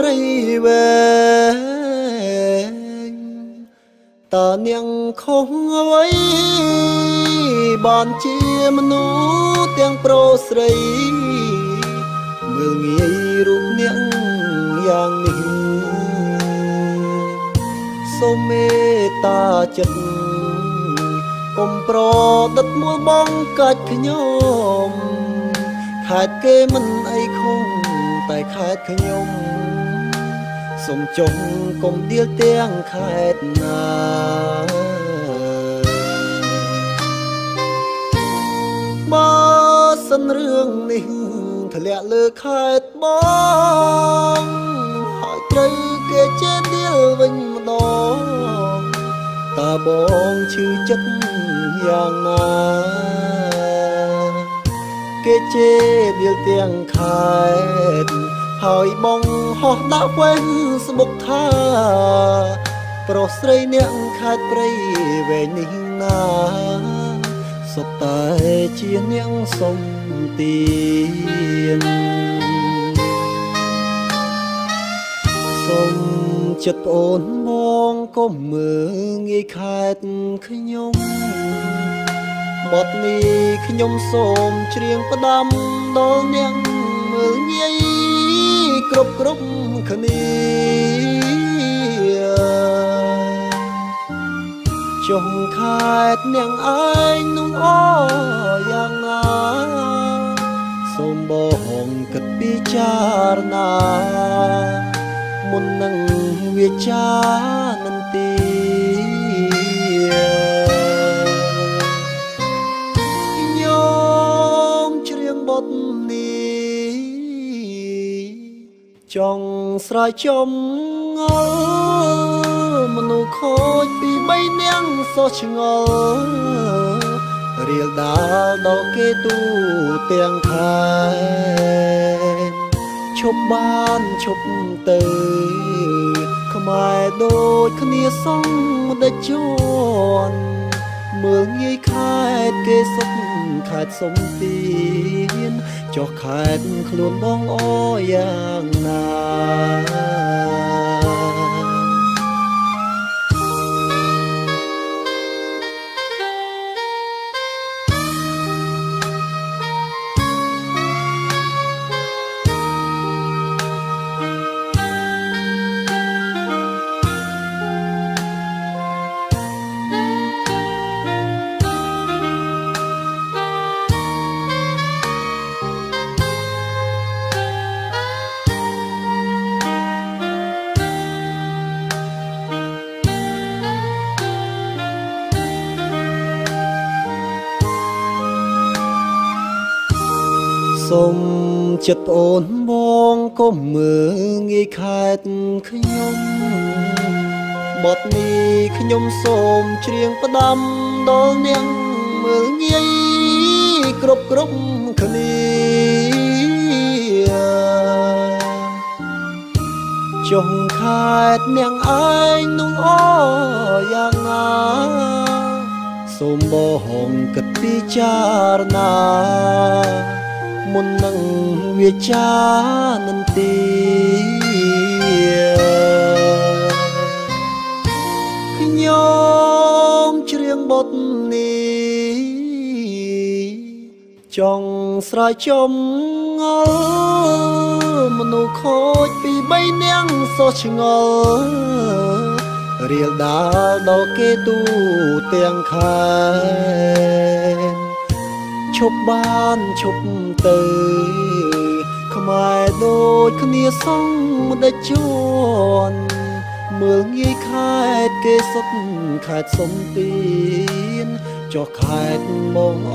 រីវែងតើនាងខុសអ្វីបានជាមនុស្សទាំងប្រុសស្រីមើលងាយរូបនាងយ៉ាងនេះសូមមេត្តាចិត្តកុំប្រដិតមួលបងកាច់ខ្ញុំខេតគេមិនអីខុសតែខេតខ្ញុំសូមចុងកុំដៀលទាំងខេតណាបើសិនរឿងនេះធ្លាក់លើខេតបងហើយត្រូវគេចេះដៀលវិញម្ដងតើបងឈឺចិត្តយ៉ាងណាគេជេរដៀលទាំងខេតហើយបងហោះដាក់វែងស្បុកថាប្រុសស្រីអ្នកខេតព្រៃវែងនេះណាសុទ្ធតែជានាងសុំទានសុំចិត្តប្អូនមកកុំមើលងាយខេតខ្ញុំបទនេះខ្ញុំសូមច្រៀងផ្ដាំដល់នាងមើលងាយគ្រប់គ្នាចុងខេតនាងឯងនោះអយ៉ាងណាសូមបងគិតពិចារណាមុននឹងវាចានឹងទីខ្ញុំច្រៀងបទនេះចង់ស្រែកចំងល់មនុស្សខូចពីបីនាងសោះឆ្ងល់រៀលដាល់ដល់គេទូទាំងខែឈប់បានឈប់ទៅខ្មែរដូចគ្នាសងដេចជន់មើលងាយខេតគេសុខខេតសុំទានចុះខេតខ្លួនបងអយ៉ាងណាសូមចិត្តប្អូនបងកុំមើលងាយខេតខ្ញុំបទនេះខ្ញុំសូមច្រៀងផ្ដាំដល់នាងមើលងាយគ្រប់គ្នាចុងខេតនាងឯងនោះអយ៉ាងណាសូមបងគិតពិចារណាមុននឹងវាចានឹងទីខ្ញុំច្រៀងបទនេះចង់ស្រែកចំងល់មនុស្សខូចពីបីនាងសោះឆ្ងល់រៀលដាល់ដល់គេទូទាំងខែឈប់បានឈប់ទៅខ្មែរដូចគ្នាសងដេចជន់មើលងាយខេតគេសុខខេតសុំទានចុះខេតបងអ